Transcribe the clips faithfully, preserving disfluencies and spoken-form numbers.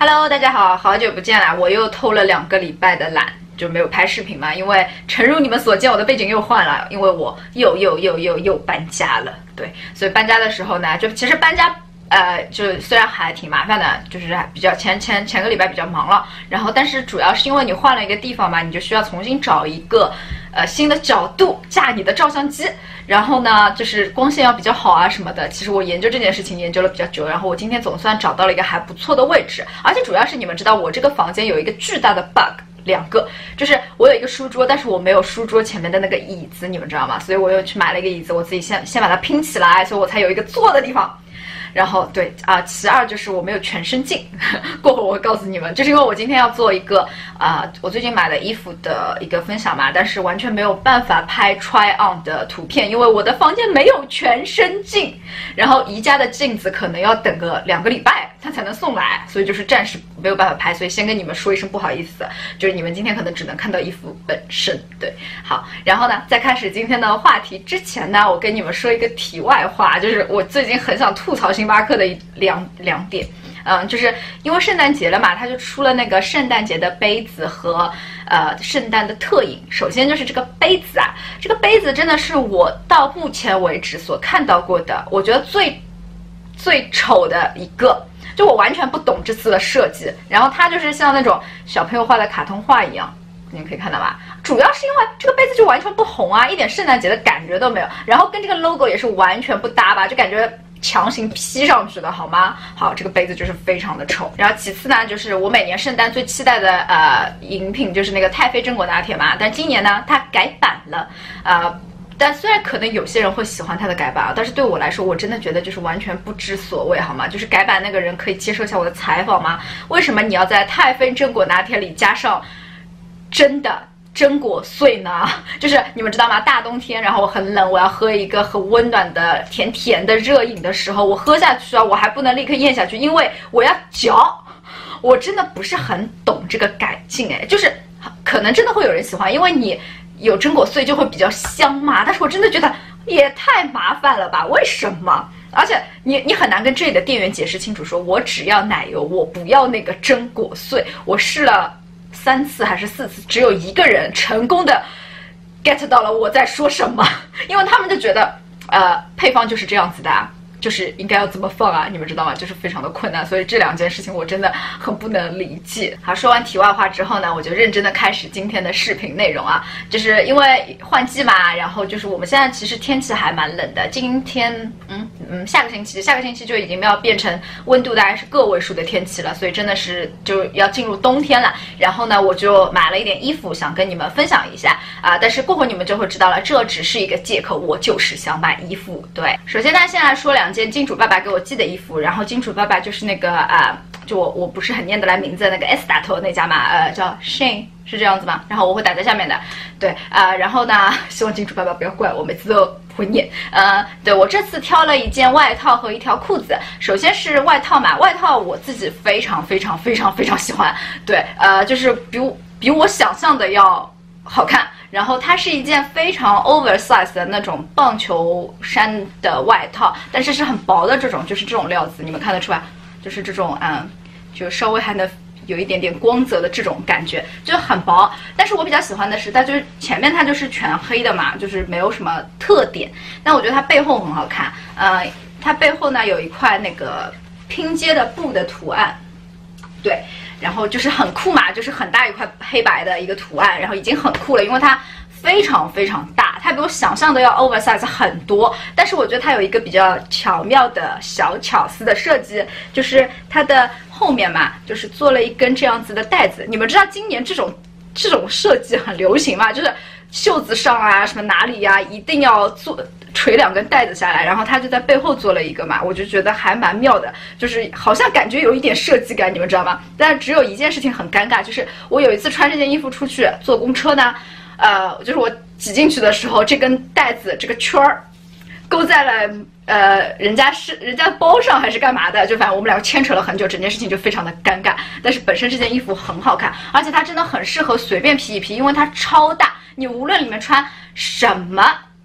Hello， 大家好，好久不见啦！我又偷了两个礼拜的懒，就没有拍视频嘛。因为诚如你们所见，我的背景又换了，因为我又又又又又搬家了。对，所以搬家的时候呢，就其实搬家。呃，就虽然还挺麻烦的，就是比较前前前个礼拜比较忙了，然后但是主要是因为你换了一个地方嘛，你就需要重新找一个呃新的角度架你的照相机，然后呢就是光线要比较好啊什么的。其实我研究这件事情研究了比较久，然后我今天总算找到了一个还不错的位置，而且主要是你们知道我这个房间有一个巨大的 bug。两个，就是我有一个书桌，但是我没有书桌前面的那个椅子，你们知道吗？所以我又去买了一个椅子，我自己先先把它拼起来，所以我才有一个坐的地方。然后对啊、呃，其二就是我没有全身镜，过会我会告诉你们，就是因为我今天要做一个啊、呃，我最近买的衣服的一个分享嘛，但是完全没有办法拍 try on 的图片，因为我的房间没有全身镜，然后宜家的镜子可能要等个两个礼拜它才能送来，所以就是暂时没有办法拍，所以先跟你们说一声不好意思，就是你们今天可能只能看到衣服本身。对，好，然后呢，在开始今天的话题之前呢，我跟你们说一个题外话，就是我最近很想吐槽星巴克的一两两点，嗯，就是因为圣诞节了嘛，它就出了那个圣诞节的杯子和呃圣诞的特饮。首先就是这个杯子啊，这个杯子真的是我到目前为止所看到过的，我觉得最最丑的一个。就我完全不懂这次的设计，然后它就是像那种小朋友画的卡通画一样，你们可以看到吧？主要是因为这个杯子就完全不红啊，一点圣诞节的感觉都没有，然后跟这个 logo 也是完全不搭吧，就感觉强行 P 上去的好吗？好，这个杯子就是非常的丑。然后其次呢，就是我每年圣诞最期待的呃饮品就是那个太妃榛果拿铁嘛，但今年呢它改版了，呃。但虽然可能有些人会喜欢它的改版啊，但是对我来说，我真的觉得就是完全不知所谓，好吗？就是改版那个人可以接受一下我的采访吗？为什么你要在太妃榛果拿铁里加上真的榛果碎呢？就是你们知道吗？大冬天，然后我很冷，我要喝一个很温暖的甜甜的热饮的时候，我喝下去啊，我还不能立刻咽下去，因为我要嚼。我真的不是很懂这个改进，哎，就是可能真的会有人喜欢，因为你。有榛果碎就会比较香嘛，但是我真的觉得也太麻烦了吧？为什么？而且你你很难跟这里的店员解释清楚说，我只要奶油，我不要那个榛果碎。我试了三次还是四次，只有一个人成功的 get 到了我在说什么，因为他们就觉得呃配方就是这样子的啊。就是应该要怎么放啊？你们知道吗？就是非常的困难，所以这两件事情我真的很不能理解。好，说完题外话之后呢，我就认真的开始今天的视频内容啊。就是因为换季嘛，然后就是我们现在其实天气还蛮冷的。今天，嗯嗯，下个星期，下个星期就已经要变成温度大概是个位数的天气了，所以真的是就要进入冬天了。然后呢，我就买了一点衣服，想跟你们分享一下啊。但是过会你们就会知道了，这只是一个借口，我就是想买衣服。对，首先呢，先来说两。件金主爸爸给我寄的衣服，然后金主爸爸就是那个啊、呃，就我我不是很念得来名字的那个 S 打头那家嘛，呃，叫 Shane 是这样子吗？然后我会打在下面的，对啊、呃，然后呢，希望金主爸爸不要怪我，每次都会念，呃，对我这次挑了一件外套和一条裤子，首先是外套嘛，外套我自己非常非常非常非常喜欢，对，呃，就是比比我想象的要好看。然后它是一件非常 oversize 的那种棒球衫的外套，但是是很薄的这种，就是这种料子，你们看得出来，就是这种嗯，就稍微还能有一点点光泽的这种感觉，就很薄。但是我比较喜欢的是，它就是前面它就是全黑的嘛，就是没有什么特点。但我觉得它背后很好看，呃，它背后呢有一块那个拼接的布的图案，对。然后就是很酷嘛，就是很大一块黑白的一个图案，然后已经很酷了，因为它非常非常大，它比我想象的要 oversize 很多。但是我觉得它有一个比较巧妙的小巧思的设计，就是它的后面嘛，就是做了一根这样子的带子。你们知道今年这种这种设计很流行嘛，就是袖子上啊什么哪里呀、啊，一定要做。垂两根带子下来，然后他就在背后做了一个嘛，我就觉得还蛮妙的，就是好像感觉有一点设计感，你们知道吗？但是只有一件事情很尴尬，就是我有一次穿这件衣服出去坐公车呢，呃，就是我挤进去的时候，这根带子这个圈儿勾在了呃人家是人家包上还是干嘛的，就反正我们两个牵扯了很久，整件事情就非常的尴尬。但是本身这件衣服很好看，而且它真的很适合随便披一披，因为它超大，你无论里面穿什么。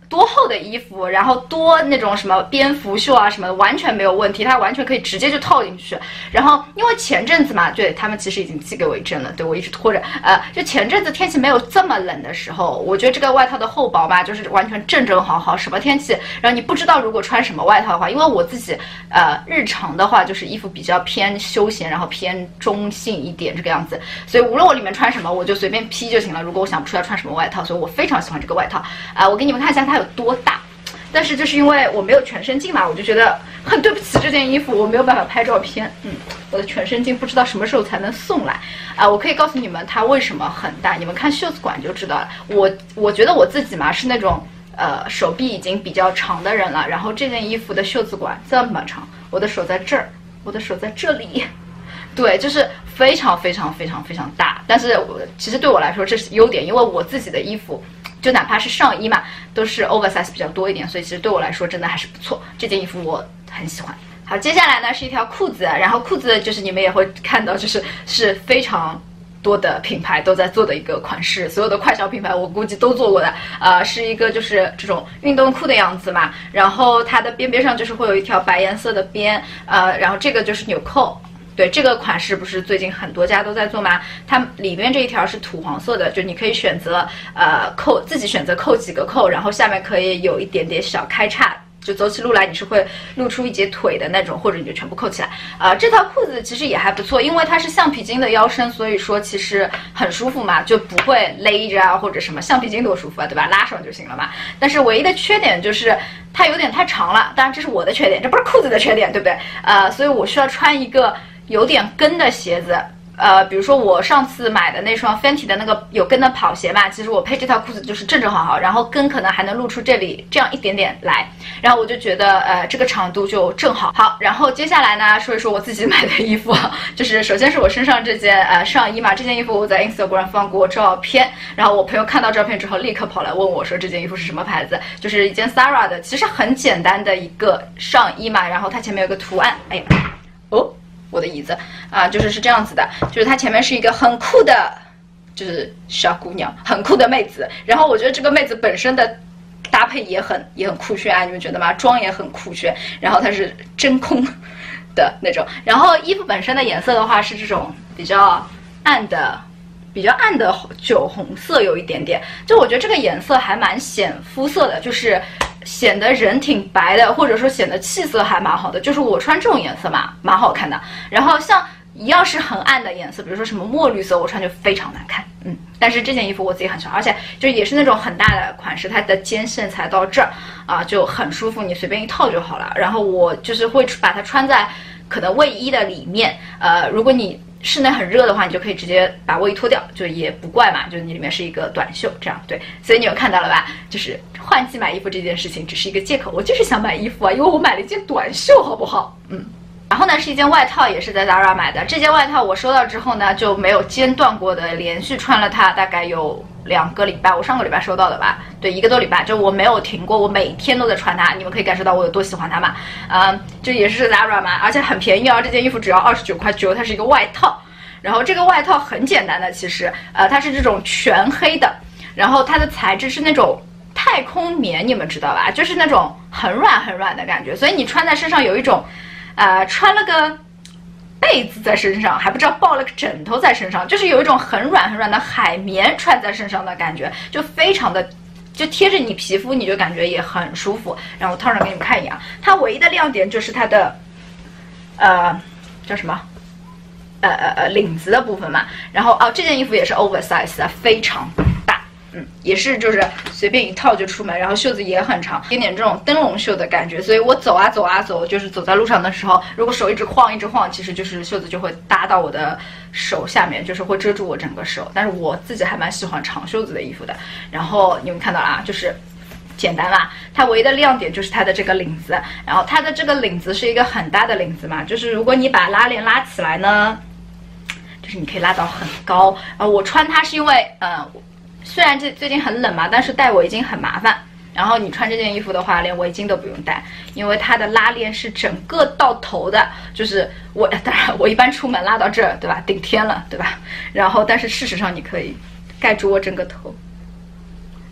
多厚的衣服，然后多那种什么蝙蝠袖啊什么的，完全没有问题，它完全可以直接就套进去。然后因为前阵子嘛，对他们其实已经寄给我一阵了，对我一直拖着。呃，就前阵子天气没有这么冷的时候，我觉得这个外套的厚薄嘛，就是完全正正好好，什么天气，然后你不知道如果穿什么外套的话，因为我自己呃日常的话就是衣服比较偏休闲，然后偏中性一点这个样子，所以无论我里面穿什么，我就随便披就行了。如果我想不出来穿什么外套，所以我非常喜欢这个外套啊、呃！我给你们看一下它有多大。但是就是因为我没有全身镜嘛，我就觉得很对不起这件衣服，我没有办法拍照片。嗯，我的全身镜不知道什么时候才能送来啊、呃！我可以告诉你们它为什么很大，你们看袖子管就知道了。我我觉得我自己嘛是那种呃手臂已经比较长的人了，然后这件衣服的袖子管这么长，我的手在这儿，我的手在这里。对，就是非常非常非常非常大，但是我其实对我来说这是优点，因为我自己的衣服就哪怕是上衣嘛，都是 oversize 比较多一点，所以其实对我来说真的还是不错。这件衣服我很喜欢。好，接下来呢是一条裤子，然后裤子就是你们也会看到，就是是非常多的品牌都在做的一个款式，所有的快消品牌我估计都做过的。呃，是一个就是这种运动裤的样子嘛，然后它的边边上就是会有一条白颜色的边，呃，然后这个就是纽扣。对，这个款式不是最近很多家都在做吗？它里面这一条是土黄色的，就你可以选择呃扣自己选择扣几个扣，然后下面可以有一点点小开叉，就走起路来你是会露出一截腿的那种，或者你就全部扣起来。呃，这条裤子其实也还不错，因为它是橡皮筋的腰身，所以说其实很舒服嘛，就不会勒着啊或者什么，橡皮筋多舒服啊，对吧？拉上就行了嘛。但是唯一的缺点就是它有点太长了，当然这是我的缺点，这不是裤子的缺点，对不对？呃，所以我需要穿一个有点跟的鞋子，呃，比如说我上次买的那双 Fenty 的那个有跟的跑鞋嘛，其实我配这条裤子就是正正好好，然后跟可能还能露出这里这样一点点来，然后我就觉得呃这个长度就正好。好，然后接下来呢说一说我自己买的衣服，就是首先是我身上这件呃上衣嘛，这件衣服我在 Instagram 放过照片，然后我朋友看到照片之后立刻跑来问我说这件衣服是什么牌子，就是一件 Zara 的，其实很简单的一个上衣嘛，然后它前面有个图案，哎呀，哦。我的椅子啊、呃，就是是这样子的，就是它前面是一个很酷的，就是小姑娘，很酷的妹子。然后我觉得这个妹子本身的搭配也很也很酷炫啊，你们觉得吗？妆也很酷炫，然后它是真空的那种。然后衣服本身的颜色的话是这种比较暗的。比较暗的酒红色有一点点，就我觉得这个颜色还蛮显肤色的，就是显得人挺白的，或者说显得气色还蛮好的。就是我穿这种颜色嘛，蛮好看的。然后像要是很暗的颜色，比如说什么墨绿色，我穿就非常难看。嗯，但是这件衣服我自己很喜欢，而且就也是那种很大的款式，它的肩线才到这儿啊，就很舒服，你随便一套就好了。然后我就是会把它穿在可能卫衣的里面，呃，如果你室内很热的话，你就可以直接把卫衣脱掉，就也不怪嘛，就你里面是一个短袖这样。对，所以你们看到了吧？就是换季买衣服这件事情只是一个借口，我就是想买衣服啊，因为我买了一件短袖，好不好？嗯。然后呢，是一件外套，也是在 Zara 买的。这件外套我收到之后呢，就没有间断过的连续穿了它，大概有两个礼拜。我上个礼拜收到的吧，对，一个多礼拜，就我没有停过，我每天都在穿它。你们可以感受到我有多喜欢它嘛？嗯，这也是 Zara 嘛，而且很便宜啊，这件衣服只要二十九块九，它是一个外套。然后这个外套很简单的，其实，呃，它是这种全黑的，然后它的材质是那种太空棉，你们知道吧？就是那种很软很软的感觉，所以你穿在身上有一种。呃，穿了个被子在身上，还不知道抱了个枕头在身上，就是有一种很软很软的海绵穿在身上的感觉，就非常的，就贴着你皮肤，你就感觉也很舒服。然后我套上给你们看一眼，它唯一的亮点就是它的，呃，叫什么？呃呃呃，领子的部分嘛。然后哦，这件衣服也是 oversize 的，非常大。嗯，也是就是随便一套就出门，然后袖子也很长，有点这种灯笼袖的感觉。所以我走啊走啊走，就是走在路上的时候，如果手一直晃一直晃，其实就是袖子就会搭到我的手下面，就是会遮住我整个手。但是我自己还蛮喜欢长袖子的衣服的。然后你们看到了啊，就是简单啦。它唯一的亮点就是它的这个领子，然后它的这个领子是一个很大的领子嘛，就是如果你把拉链拉起来呢，就是你可以拉到很高。啊，我穿它是因为呃。虽然这最近很冷嘛，但是戴围巾很麻烦。然后你穿这件衣服的话，连围巾都不用戴，因为它的拉链是整个到头的。就是我当然我一般出门拉到这儿，对吧？顶天了，对吧？然后但是事实上你可以盖住我整个头，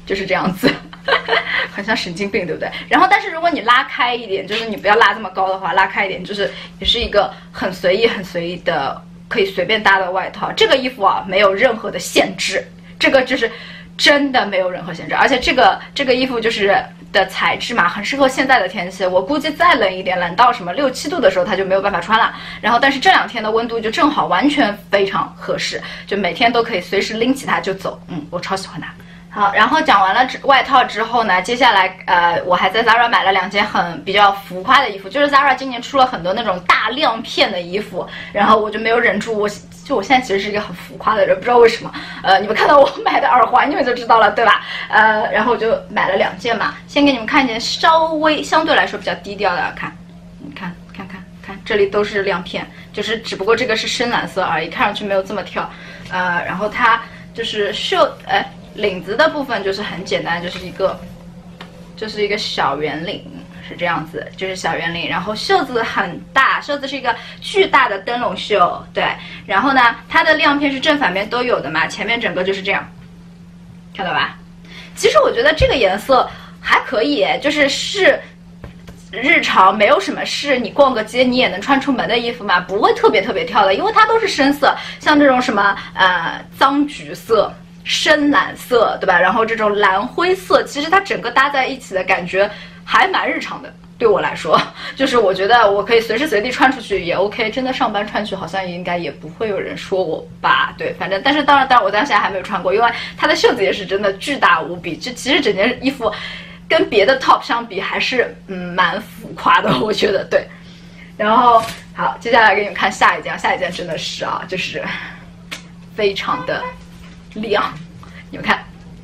就是这样子。很像神经病，对不对？然后，但是如果你拉开一点，就是你不要拉这么高的话，拉开一点，就是也是一个很随意、很随意的，可以随便搭的外套。这个衣服啊，没有任何的限制，这个就是真的没有任何限制。而且这个这个衣服就是的材质嘛，很适合现在的天气。我估计再冷一点，冷到什么六七度的时候，它就没有办法穿了。然后，但是这两天的温度就正好，完全非常合适，就每天都可以随时拎起它就走。嗯，我超喜欢它。好，然后讲完了外套之后呢，接下来呃，我还在 Zara 买了两件很比较浮夸的衣服，就是 Zara 今年出了很多那种大亮片的衣服，然后我就没有忍住，我就我现在其实是一个很浮夸的人，不知道为什么，呃，你们看到我买的耳环，你们就知道了，对吧？呃，然后我就买了两件嘛，先给你们看一件稍微相对来说比较低调的，看，你看，看看看，这里都是亮片，就是只不过这个是深蓝色而已，看上去没有这么跳，呃，然后它就是袖，哎。领子的部分就是很简单，就是一个，就是一个小圆领，是这样子，就是小圆领。然后袖子很大，袖子是一个巨大的灯笼袖，对。然后呢，它的亮片是正反面都有的嘛，前面整个就是这样，看到吧？其实我觉得这个颜色还可以，就是是日常没有什么事，你逛个街你也能穿出门的衣服嘛，不会特别特别跳的，因为它都是深色，像这种什么呃脏橘色。深蓝色，对吧？然后这种蓝灰色，其实它整个搭在一起的感觉还蛮日常的。对我来说，就是我觉得我可以随时随地穿出去也 OK， 真的上班穿去好像应该也不会有人说我吧？对，反正但是当然，当然我到现在还没有穿过，因为它的袖子也是真的巨大无比。这其实整件衣服跟别的 top 相比还是嗯蛮浮夸的，我觉得对。然后好，接下来给你们看下一件，下一件真的是啊，就是非常的。亮，你们看，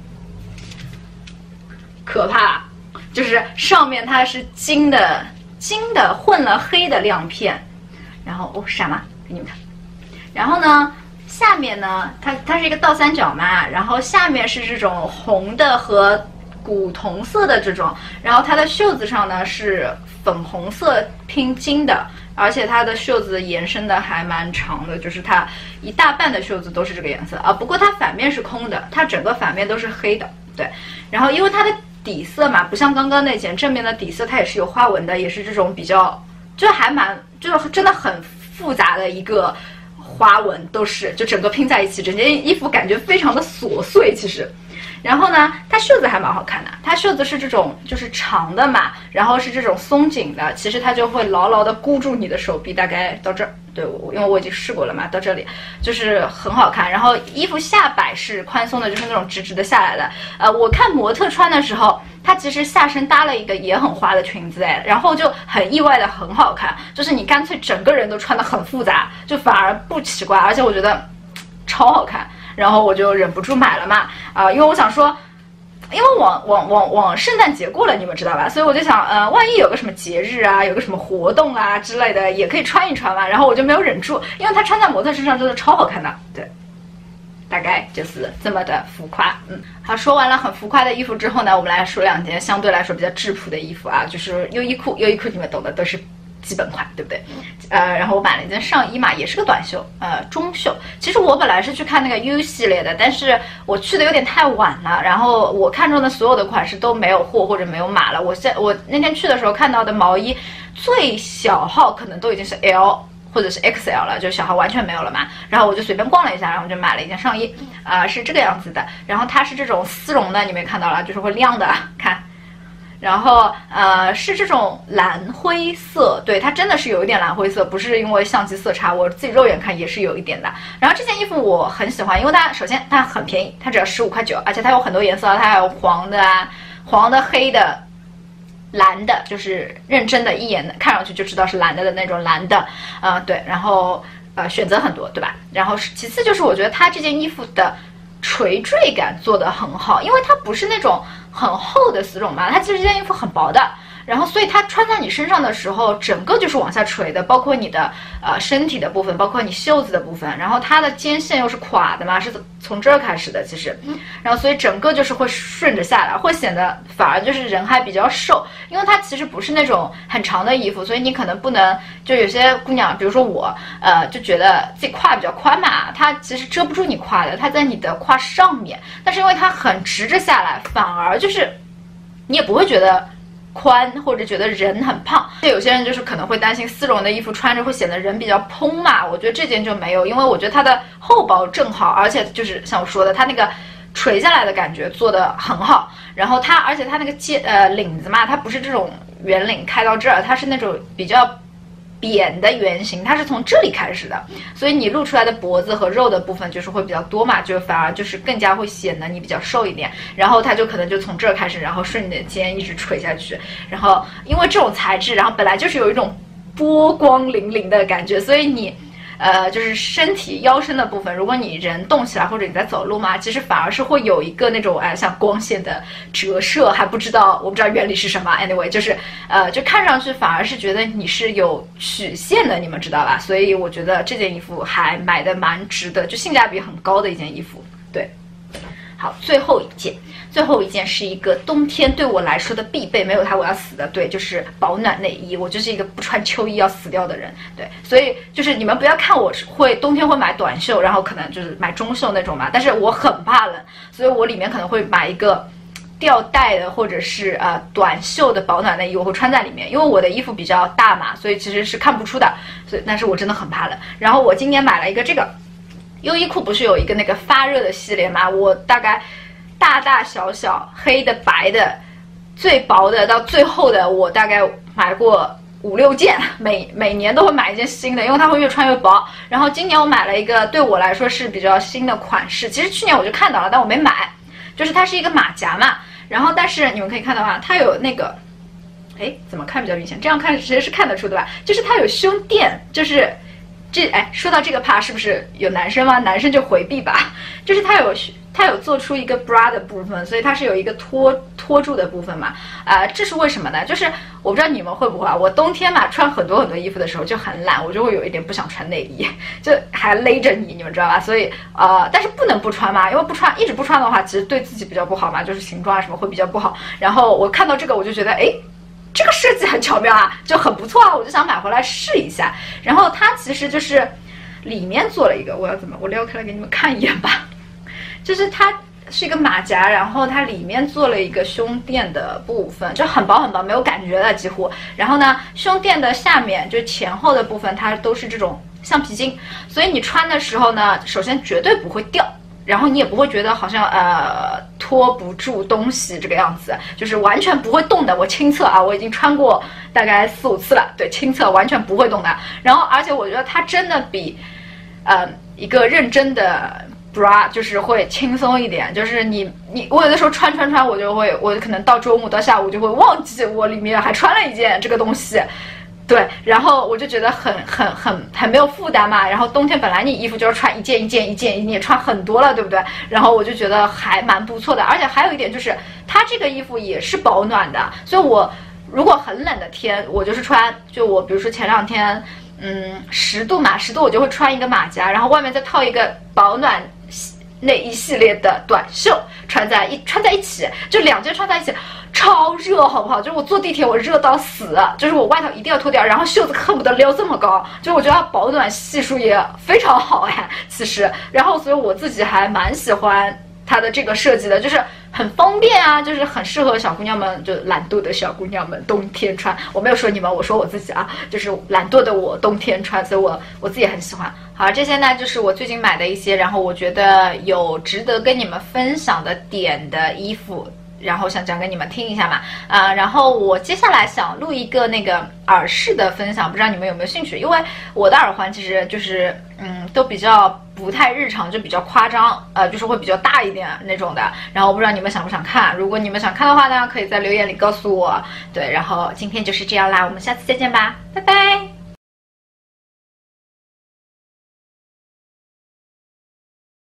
可怕，就是上面它是金的，金的混了黑的亮片，然后哦闪吗？给你们看，然后呢，下面呢，它它是一个倒三角嘛，然后下面是这种红的和古铜色的这种，然后它的袖子上呢是粉红色拼金的。而且它的袖子延伸的还蛮长的，就是它一大半的袖子都是这个颜色啊。不过它反面是空的，它整个反面都是黑的，对。然后因为它的底色嘛，不像刚刚那件正面的底色，它也是有花纹的，也是这种比较，就还蛮，就是真的很复杂的一个花纹，都是就整个拼在一起，整件衣服感觉非常的琐碎，其实。然后呢，它袖子还蛮好看的，它袖子是这种就是长的嘛，然后是这种松紧的，其实它就会牢牢的箍住你的手臂，大概到这儿。对，我因为我已经试过了嘛，到这里就是很好看。然后衣服下摆是宽松的，就是那种直直的下来的。呃，我看模特穿的时候，她其实下身搭了一个也很花的裙子，哎，然后就很意外的很好看，就是你干脆整个人都穿得很复杂，就反而不奇怪，而且我觉得超好看。然后我就忍不住买了嘛，啊、呃，因为我想说，因为往往往往圣诞节过了，你们知道吧？所以我就想，呃，万一有个什么节日啊，有个什么活动啊之类的，也可以穿一穿嘛。然后我就没有忍住，因为它穿在模特身上真的超好看的，对。大概就是这么的浮夸，嗯，好，说完了很浮夸的衣服之后呢，我们来说两件相对来说比较质朴的衣服啊，就是优衣库，优衣库你们懂的，都是基本款，对不对？呃，然后我买了一件上衣嘛，也是个短袖，呃，中袖。其实我本来是去看那个 U 系列的，但是我去的有点太晚了，然后我看中的所有的款式都没有货或者没有码了。我现我那天去的时候看到的毛衣，最小号可能都已经是 L。或者是 X L 了，就小号完全没有了嘛。然后我就随便逛了一下，然后就买了一件上衣，啊、呃，是这个样子的。然后它是这种丝绒的，你们也看到了，就是会亮的，看。然后呃是这种蓝灰色，对，它真的是有一点蓝灰色，不是因为相机色差，我自己肉眼看也是有一点的。然后这件衣服我很喜欢，因为它首先它很便宜，它只要十五块九，而且它有很多颜色，它还有黄的啊、黄的、黑的。蓝的，就是认真的，一眼的看上去就知道是蓝的的那种蓝的，呃，对，然后呃选择很多，对吧？然后其次就是我觉得它这件衣服的垂坠感做得很好，因为它不是那种很厚的丝绒嘛，它其实这件衣服很薄的， 然后所以它穿在你身上的时候，整个就是往下垂的，包括你的呃身体的部分，包括你袖子的部分，然后它的肩线又是垮的嘛，是从这儿开始的其实，然后所以整个就是会顺着下来，会显得反而就是人还比较瘦，因为它其实不是那种很长的衣服，所以你可能不能就有些姑娘，比如说我，呃，就觉得自己胯比较宽嘛，它其实遮不住你胯的，它在你的胯上面，但是因为它很直着下来，反而就是你也不会觉得宽或者觉得人很胖。有些人就是可能会担心丝绒的衣服穿着会显得人比较蓬嘛，我觉得这件就没有，因为我觉得它的厚薄正好，而且就是像我说的，它那个垂下来的感觉做得很好，然后它而且它那个肩呃领子嘛，它不是这种圆领开到这儿，它是那种比较扁的圆形，它是从这里开始的，所以你露出来的脖子和肉的部分就是会比较多嘛，就反而就是更加会显得你比较瘦一点。然后它就可能就从这儿开始，然后顺你的肩一直垂下去。然后因为这种材质，然后本来就是有一种波光粼粼的感觉，所以你。呃，就是身体腰身的部分，如果你人动起来或者你在走路嘛，其实反而是会有一个那种哎，像光线的折射，还不知道我不知道原理是什么。Anyway， 就是呃，就看上去反而是觉得你是有曲线的，你们知道吧？所以我觉得这件衣服还买的蛮值的，就性价比很高的一件衣服。对，好，最后一件。最后一件是一个冬天对我来说的必备，没有它我要死的。对，就是保暖内衣。我就是一个不穿秋衣要死掉的人。对，所以就是你们不要看我会冬天会买短袖，然后可能就是买中袖那种嘛，但是我很怕冷，所以我里面可能会买一个吊带的或者是呃短袖的保暖内衣，我会穿在里面，因为我的衣服比较大嘛，所以其实是看不出的。所以但是我真的很怕冷。然后我今年买了一个这个，优衣库不是有一个那个发热的系列嘛，我大概。大大小小黑的白的最薄的到最厚的我大概买过五六件，每每年都会买一件新的，因为它会越穿越薄。然后今年我买了一个对我来说是比较新的款式，其实去年我就看到了但我没买，就是它是一个马甲嘛，然后但是你们可以看到啊，它有那个哎怎么看比较明显，这样看其实是看得出对吧，就是它有胸垫，就是这哎说到这个怕是不是有男生吗？男生就回避吧，就是它有它有做出一个 bra 的部分，所以它是有一个托托住的部分嘛，啊、呃，这是为什么呢？就是我不知道你们会不会啊，我冬天嘛穿很多很多衣服的时候就很懒，我就会有一点不想穿内衣，就还勒着你，你们知道吧？所以呃，但是不能不穿嘛，因为不穿一直不穿的话，其实对自己比较不好嘛，就是形状啊什么会比较不好。然后我看到这个我就觉得，哎。这个设计很巧妙啊，就很不错啊，我就想买回来试一下。然后它其实就是里面做了一个，我要怎么我撩开来给你们看一眼吧。就是它是一个马甲，然后它里面做了一个胸垫的部分，就很薄很薄，没有感觉的几乎。然后呢，胸垫的下面就前后的部分，它都是这种橡皮筋，所以你穿的时候呢，首先绝对不会掉。然后你也不会觉得好像呃拖不住东西这个样子，就是完全不会动的。我亲测啊，我已经穿过大概四五次了，对，亲测完全不会动的。然后而且我觉得它真的比呃一个认真的 bra 就是会轻松一点。就是你你我有的时候穿穿穿，我就会我可能到周末到下午就会忘记我里面还穿了一件这个东西。对，然后我就觉得很很很很没有负担嘛。然后冬天本来你衣服就是穿一件一件一件，你也穿很多了，对不对？然后我就觉得还蛮不错的。而且还有一点就是，它这个衣服也是保暖的，所以我如果很冷的天，我就是穿，就我比如说前两天，嗯，十度嘛，十度我就会穿一个马甲，然后外面再套一个保暖内衣系列的短袖，穿在一穿在一起，就两件穿在一起。超热好不好？就是我坐地铁我热到死，就是我外套一定要脱掉，然后袖子恨不得撩这么高，就我觉得它保暖系数也非常好哎，其实，然后所以我自己还蛮喜欢它的这个设计的，就是很方便啊，就是很适合小姑娘们，就懒惰的小姑娘们冬天穿。我没有说你们，我说我自己啊，就是懒惰的我冬天穿，所以我我自己很喜欢。好，这些呢就是我最近买的一些，然后我觉得有值得跟你们分享的点的衣服。然后想讲给你们听一下嘛，啊、呃，然后我接下来想录一个那个耳饰的分享，不知道你们有没有兴趣？因为我的耳环其实就是，嗯，都比较不太日常，就比较夸张，呃，就是会比较大一点那种的。然后我不知道你们想不想看，如果你们想看的话呢，可以在留言里告诉我。对，然后今天就是这样啦，我们下次再见吧，拜拜。